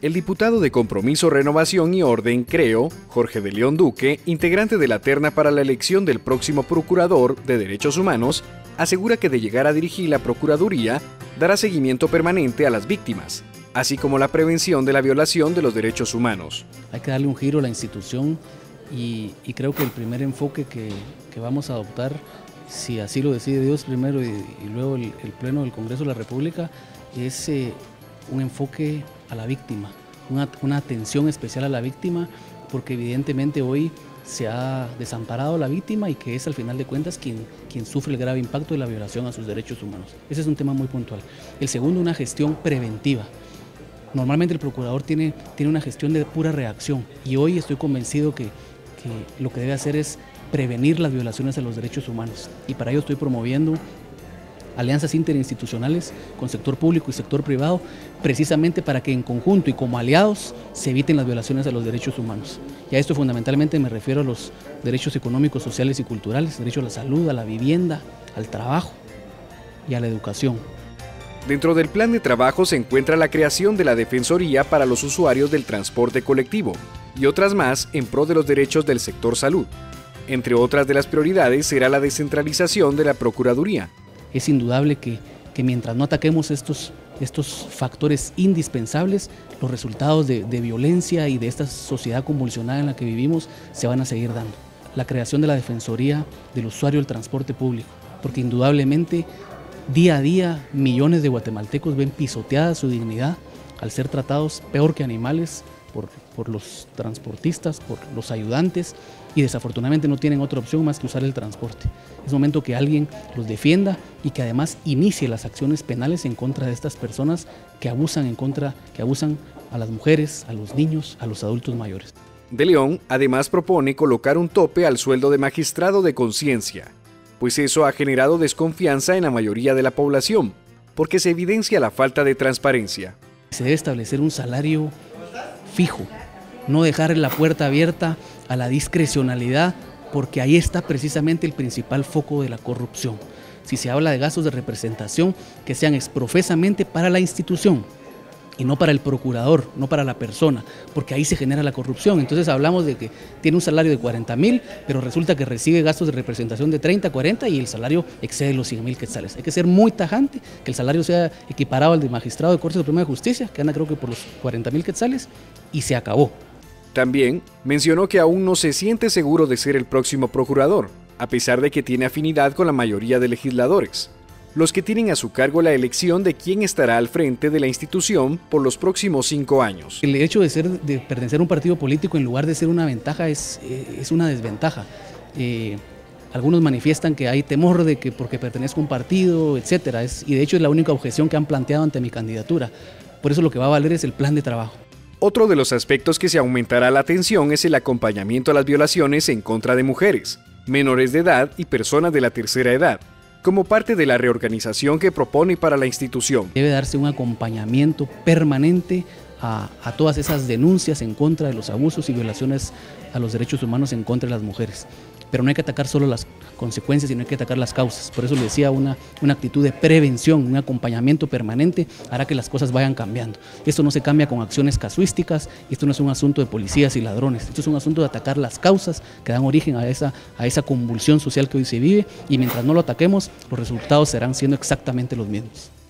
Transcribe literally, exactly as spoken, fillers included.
El diputado de Compromiso, Renovación y Orden, Creo, Jorge de León Duque, integrante de la terna para la elección del próximo Procurador de Derechos Humanos, asegura que de llegar a dirigir la Procuraduría, dará seguimiento permanente a las víctimas, así como la prevención de la violación de los derechos humanos. Hay que darle un giro a la institución y, y creo que el primer enfoque que, que vamos a adoptar, si así lo decide Dios primero y, y luego el, el Pleno del Congreso de la República, es eh, un enfoque a la víctima, una, una atención especial a la víctima, porque evidentemente hoy se ha desamparado a la víctima y que es al final de cuentas quien, quien sufre el grave impacto de la violación a sus derechos humanos. Ese es un tema muy puntual. El segundo, una gestión preventiva. Normalmente el procurador tiene, tiene una gestión de pura reacción y hoy estoy convencido que, que lo que debe hacer es prevenir las violaciones a los derechos humanos, y para ello estoy promoviendo alianzas interinstitucionales con sector público y sector privado, precisamente para que en conjunto y como aliados se eviten las violaciones a los derechos humanos. Y a esto fundamentalmente me refiero a los derechos económicos, sociales y culturales, derecho a la salud, a la vivienda, al trabajo y a la educación. Dentro del plan de trabajo se encuentra la creación de la Defensoría para los usuarios del transporte colectivo y otras más en pro de los derechos del sector salud. Entre otras de las prioridades será la descentralización de la Procuraduría. Es indudable que, que mientras no ataquemos estos, estos factores indispensables, los resultados de, de violencia y de esta sociedad convulsionada en la que vivimos se van a seguir dando. La creación de la Defensoría del usuario del transporte público, porque indudablemente día a día millones de guatemaltecos ven pisoteada su dignidad al ser tratados peor que animales por, por los transportistas, por los ayudantes, y desafortunadamente no tienen otra opción más que usar el transporte. Es momento que alguien los defienda y que además inicie las acciones penales en contra de estas personas que abusan, en contra, que abusan a las mujeres, a los niños, a los adultos mayores. De León además propone colocar un tope al sueldo de magistrado de conciencia, pues eso ha generado desconfianza en la mayoría de la población, porque se evidencia la falta de transparencia. Se debe establecer un salario fijo, no dejar la puerta abierta a la discrecionalidad, porque ahí está precisamente el principal foco de la corrupción. Si se habla de gastos de representación, que sean exprofesamente para la institución y no para el procurador, no para la persona, porque ahí se genera la corrupción. Entonces hablamos de que tiene un salario de cuarenta mil, pero resulta que recibe gastos de representación de treinta, cuarenta y el salario excede los cien mil quetzales. Hay que ser muy tajante, que el salario sea equiparado al de magistrado de Corte Suprema de Justicia, que anda creo que por los cuarenta mil quetzales, y se acabó. También mencionó que aún no se siente seguro de ser el próximo procurador, a pesar de que tiene afinidad con la mayoría de legisladores, los que tienen a su cargo la elección de quién estará al frente de la institución por los próximos cinco años. El hecho de, ser, de pertenecer a un partido político en lugar de ser una ventaja es, es una desventaja. Eh, algunos manifiestan que hay temor de que porque pertenezco a un partido, etcétera, es, y de hecho es la única objeción que han planteado ante mi candidatura. Por eso lo que va a valer es el plan de trabajo. Otro de los aspectos que se aumentará la atención es el acompañamiento a las violaciones en contra de mujeres, menores de edad y personas de la tercera edad, como parte de la reorganización que propone para la institución. Debe darse un acompañamiento permanente a, a todas esas denuncias en contra de los abusos y violaciones a los derechos humanos en contra de las mujeres. Pero no hay que atacar solo las consecuencias, sino hay que atacar las causas. Por eso le decía, una, una actitud de prevención, un acompañamiento permanente hará que las cosas vayan cambiando. Esto no se cambia con acciones casuísticas, y esto no es un asunto de policías y ladrones. Esto es un asunto de atacar las causas que dan origen a esa, a esa convulsión social que hoy se vive, y mientras no lo ataquemos, los resultados serán siendo exactamente los mismos.